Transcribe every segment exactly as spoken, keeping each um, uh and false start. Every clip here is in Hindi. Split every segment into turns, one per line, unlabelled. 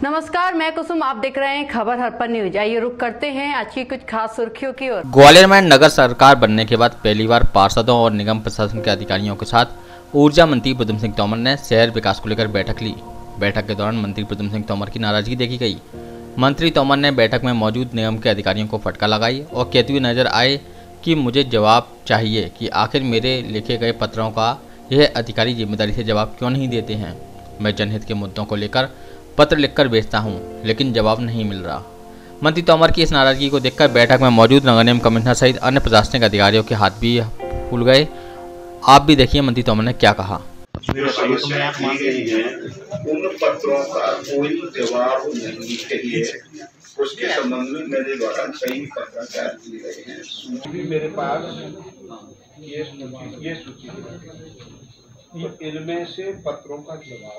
नमस्कार, मैं कुसुम, आप देख रहे हैं खबर हरपन न्यूज। आइए रुक करते हैं आज की कुछ खास सुर्खियों की ओर।
ग्वालियर में नगर सरकार बनने के बाद पहली बार पार्षदों और निगम प्रशासन के अधिकारियों के साथ ऊर्जा मंत्री प्रद्युम्न सिंह तोमर ने शहर विकास को लेकर बैठक ली। बैठक के दौरान मंत्री प्रद्युम्न सिंह तोमर की नाराजगी देखी गई। मंत्री तोमर ने बैठक में मौजूद निगम के अधिकारियों को फटकार लगाई और कहते हुए नजर आए कि मुझे जवाब चाहिए कि आखिर मेरे लिखे गए पत्रों का यह अधिकारी जिम्मेदारी से जवाब क्यों नहीं देते हैं। मैं जनहित के मुद्दों को लेकर पत्र लिखकर भेजता हूं, लेकिन जवाब नहीं मिल रहा। मंत्री तोमर की इस नाराजगी को देखकर बैठक में मौजूद नगर निगम कमिश्नर सहित अन्य प्रशासनिक अधिकारियों के हाथ भी फूल गए। आप भी देखिए मंत्री तोमर ने क्या कहा।
जो समस्या की गई है उन पत्रों का कोई जवाब नहीं चाहिए। उसके संबंध में मेरे द्वारा कई पत्राचार किए गए हैं।
मेरे पास ये सूची ये सूची तो इनमें से पत्रों का जवाब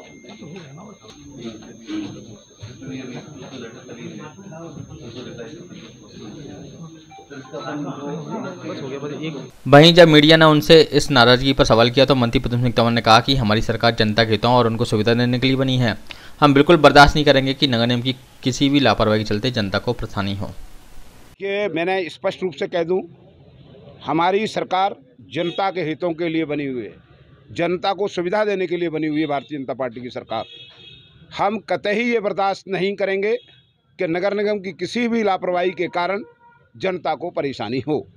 वहीं जब मीडिया ने उनसे इस नाराजगी पर सवाल किया तो मंत्री प्रद्युम्न सिंह तोमर ने कहा कि हमारी सरकार जनता के हितों और उनको सुविधा देने के लिए बनी है। हम बिल्कुल बर्दाश्त नहीं करेंगे कि नगर निगम की किसी भी लापरवाही के चलते जनता को परेशानी हो।
कि मैंने स्पष्ट रूप से कह दूं, हमारी सरकार जनता के हितों के लिए बनी हुई है, जनता को सुविधा देने के लिए बनी हुई है भारतीय जनता पार्टी की सरकार। हम कतई ये बर्दाश्त नहीं करेंगे कि नगर निगम की किसी भी लापरवाही के कारण जनता को परेशानी हो।